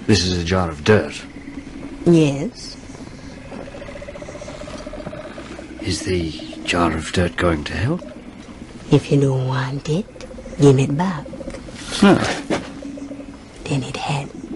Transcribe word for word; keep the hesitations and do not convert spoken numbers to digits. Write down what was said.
This is a jar of dirt. Yes. Is the jar of dirt going to help? If you don't want it, give it back. No. Then it helps.